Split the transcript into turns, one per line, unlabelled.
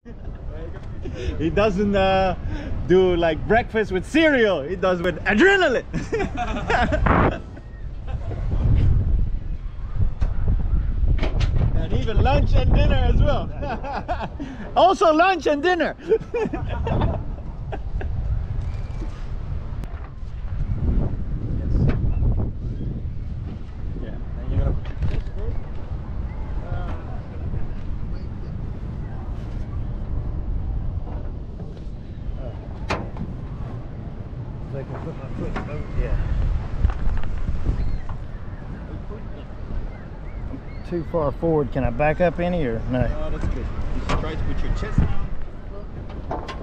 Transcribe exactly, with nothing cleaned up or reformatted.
He doesn't uh, do like breakfast with cereal. He does with adrenaline. And even lunch and dinner as well. Also lunch and dinner.
I can put my foot in the boat. Yeah. I'm too far forward. Can I back up any or no?
Oh, that's good. You should try to put your chest down.